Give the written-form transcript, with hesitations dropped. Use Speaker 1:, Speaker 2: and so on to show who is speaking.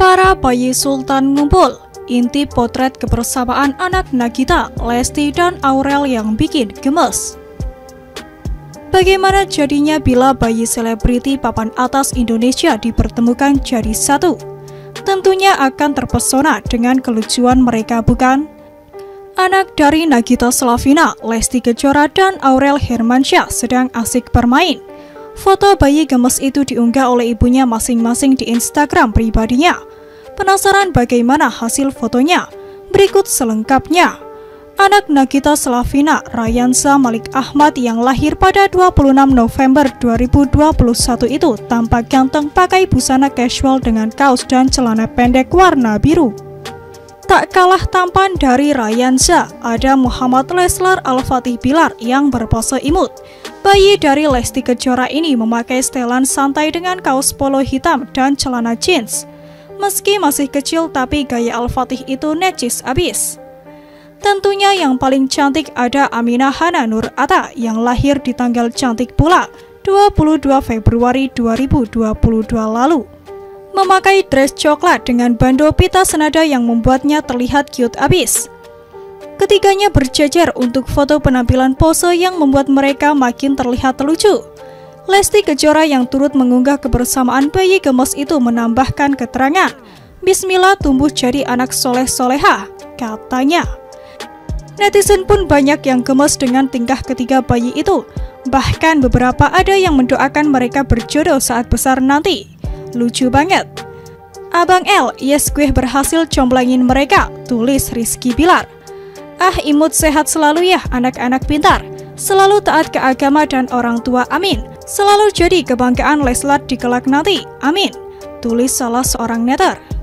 Speaker 1: Para bayi sultan ngumpul, inti potret kebersamaan anak Nagita, Lesti dan Aurel yang bikin gemes. Bagaimana jadinya bila bayi selebriti papan atas Indonesia dipertemukan jadi satu? Tentunya akan terpesona dengan kelucuan mereka, bukan? Anak dari Nagita Slavina, Lesti Kejora dan Aurel Hermansyah sedang asik bermain. Foto bayi gemes itu diunggah oleh ibunya masing-masing di Instagram pribadinya. Penasaran bagaimana hasil fotonya? Berikut selengkapnya. Anak Nagita Slavina, Rayansa Malik Ahmad yang lahir pada 26 November 2021 itu tampak ganteng pakai busana casual dengan kaos dan celana pendek warna biru. Tak kalah tampan dari Rayansa, ada Muhammad Leslar Al-Fatih Bilar yang berpose imut. Bayi dari Lesti Kejora ini memakai setelan santai dengan kaos polo hitam dan celana jeans. Meski masih kecil tapi gaya Al-Fatih itu necis abis. Tentunya yang paling cantik ada Aminah Hana Nur Atta yang lahir di tanggal cantik pula 22 Februari 2022 lalu. Memakai dress coklat dengan bando pita senada yang membuatnya terlihat cute abis. Ketiganya berjejer untuk foto penampilan pose yang membuat mereka makin terlihat lucu. Lesti Kejora yang turut mengunggah kebersamaan bayi gemes itu menambahkan keterangan, "Bismillah tumbuh jadi anak soleh-solehah," katanya. Netizen pun banyak yang gemes dengan tingkah ketiga bayi itu. Bahkan beberapa ada yang mendoakan mereka berjodoh saat besar nanti. Lucu banget. "Abang L, yes gue berhasil comblangin mereka," tulis Rizky Bilar. "Ah imut sehat selalu ya anak-anak pintar. Selalu taat ke agama dan orang tua, amin. Selalu jadi kebanggaan Leslar di kelak nanti, amin," tulis salah seorang netter.